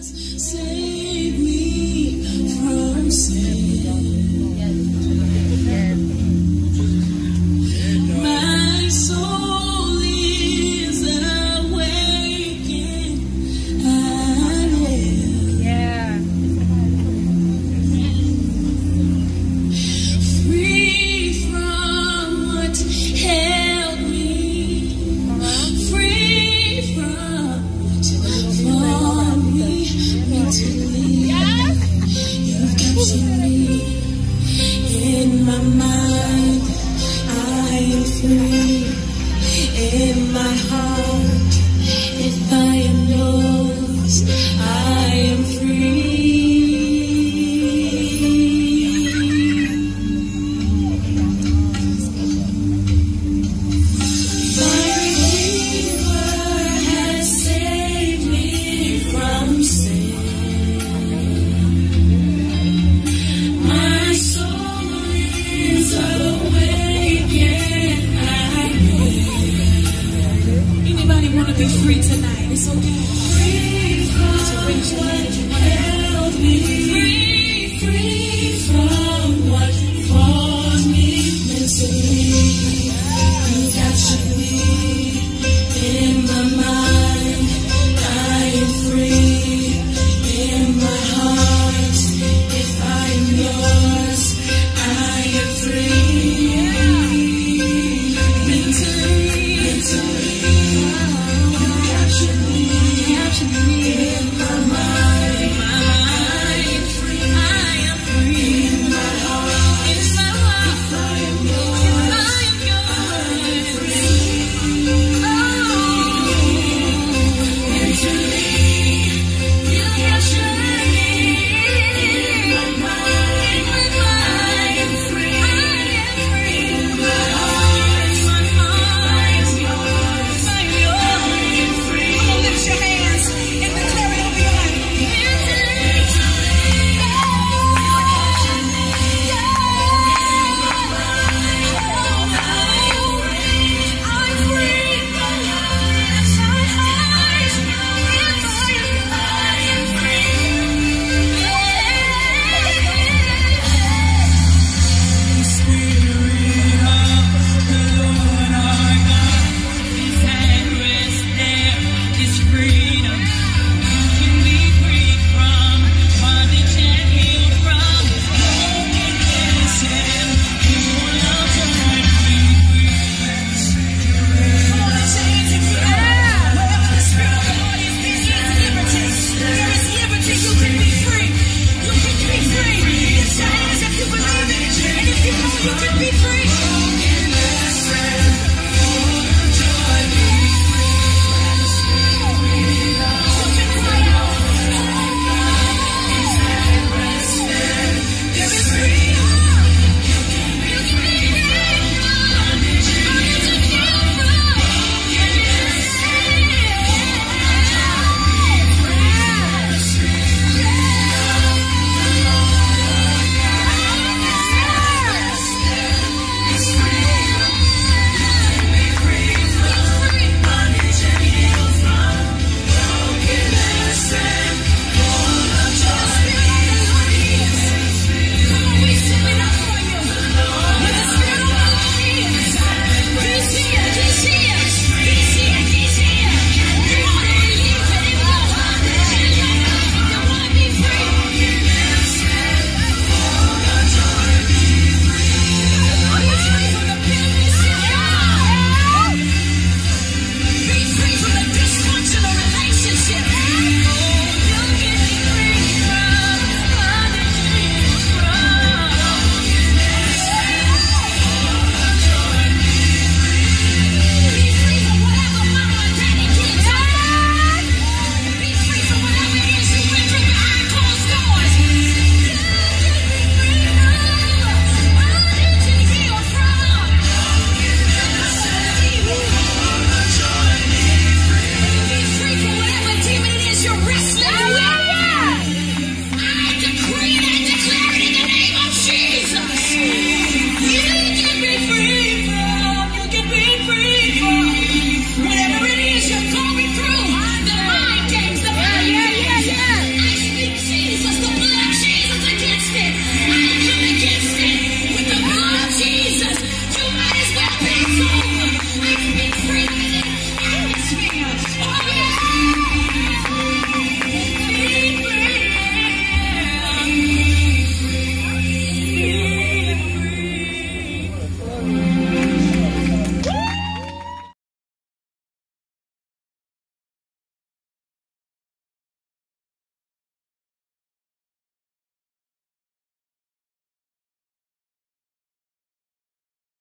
Save me from sin. My soul is awakened. I live. Free from what held me. Free from what formed me mentally. You've captured me in my mind. I am free in my heart. If I am yours, I am free. My Redeemer has saved me from sin. My soul is awakened. I live. Anybody want to be free tonight? It's okay. Free from what held me. Free